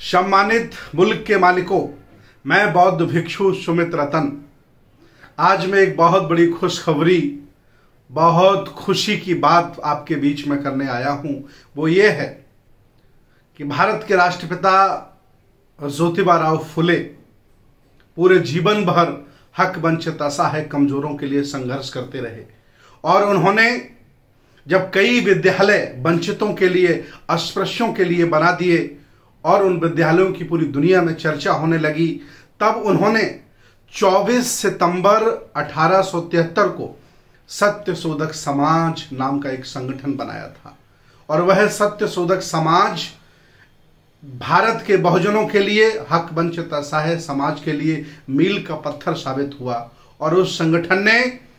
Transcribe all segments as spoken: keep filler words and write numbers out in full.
सम्मानित मुल्क के मालिकों, मैं बौद्ध भिक्षु सुमित रतन आज मैं एक बहुत बड़ी खुशखबरी, बहुत खुशी की बात आपके बीच में करने आया हूं। वो ये है कि भारत के राष्ट्रपिता ज्योतिबा राव फुले पूरे जीवन भर हक वंचित असहाय कमजोरों के लिए संघर्ष करते रहे और उन्होंने जब कई विद्यालय वंचितों के लिए, अस्पृश्यों के लिए बना दिए और उन विद्यालयों की पूरी दुनिया में चर्चा होने लगी, तब उन्होंने चौबीस सितंबर अठारह सौ तिहत्तर को सत्य शोधक समाज नाम का एक संगठन बनाया था। और वह सत्य शोधक समाज भारत के बहुजनों के लिए, हक वंचित असहाय समाज के लिए मील का पत्थर साबित हुआ। और उस संगठन ने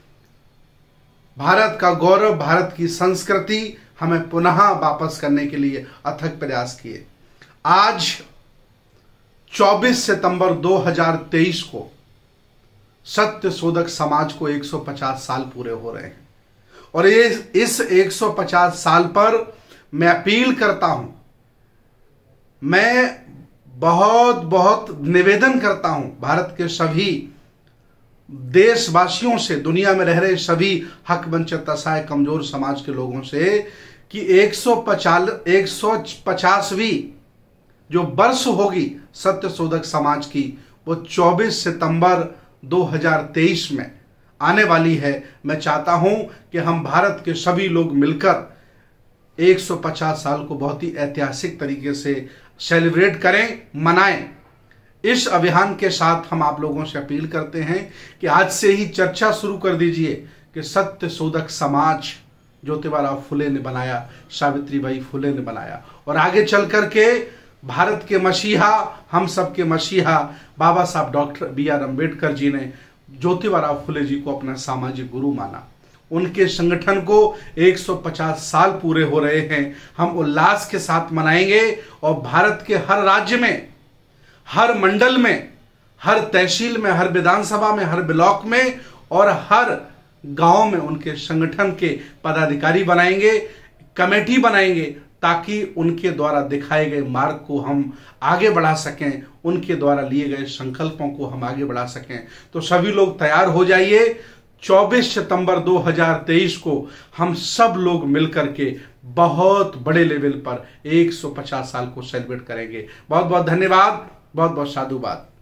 भारत का गौरव, भारत की संस्कृति हमें पुनः वापस करने के लिए अथक प्रयास किए। आज चौबीस सितंबर दो हज़ार तेईस को सत्य शोधक समाज को एक सौ पचास साल पूरे हो रहे हैं और ये इस एक सौ पचास साल पर मैं अपील करता हूं, मैं बहुत बहुत निवेदन करता हूं भारत के सभी देशवासियों से, दुनिया में रह रहे सभी हक वंचित असहाय कमजोर समाज के लोगों से कि एक सौ पचासवीं जो वर्ष होगी सत्य शोधक समाज की, वो चौबीस सितंबर दो हज़ार तेईस में आने वाली है। मैं चाहता हूं कि हम भारत के सभी लोग मिलकर एक सौ पचास साल को बहुत ही ऐतिहासिक तरीके से सेलिब्रेट करें, मनाएं। इस अभियान के साथ हम आप लोगों से अपील करते हैं कि आज से ही चर्चा शुरू कर दीजिए कि सत्य शोधक समाज ज्योतिबा राव फुले ने बनाया, सावित्रीबाई फुले ने बनाया और आगे चल करके भारत के मसीहा, हम सब के मसीहा Baba Saheb doctor B R Ambedkar ji ने ज्योतिबा राव फुले जी को अपना सामाजिक गुरु माना। उनके संगठन को एक सौ पचास साल पूरे हो रहे हैं। हम उल्लास के साथ मनाएंगे और भारत के हर राज्य में, हर मंडल में, हर तहसील में, हर विधानसभा में, हर ब्लॉक में और हर गांव में उनके संगठन के पदाधिकारी बनाएंगे, कमेटी बनाएंगे, ताकि उनके द्वारा दिखाए गए मार्ग को हम आगे बढ़ा सकें, उनके द्वारा लिए गए संकल्पों को हम आगे बढ़ा सकें। तो सभी लोग तैयार हो जाइए। चौबीस सितंबर दो हज़ार तेईस को हम सब लोग मिलकर के बहुत बड़े लेवल पर एक सौ पचास साल को सेलिब्रेट करेंगे। बहुत बहुत धन्यवाद, बहुत बहुत साधुवाद।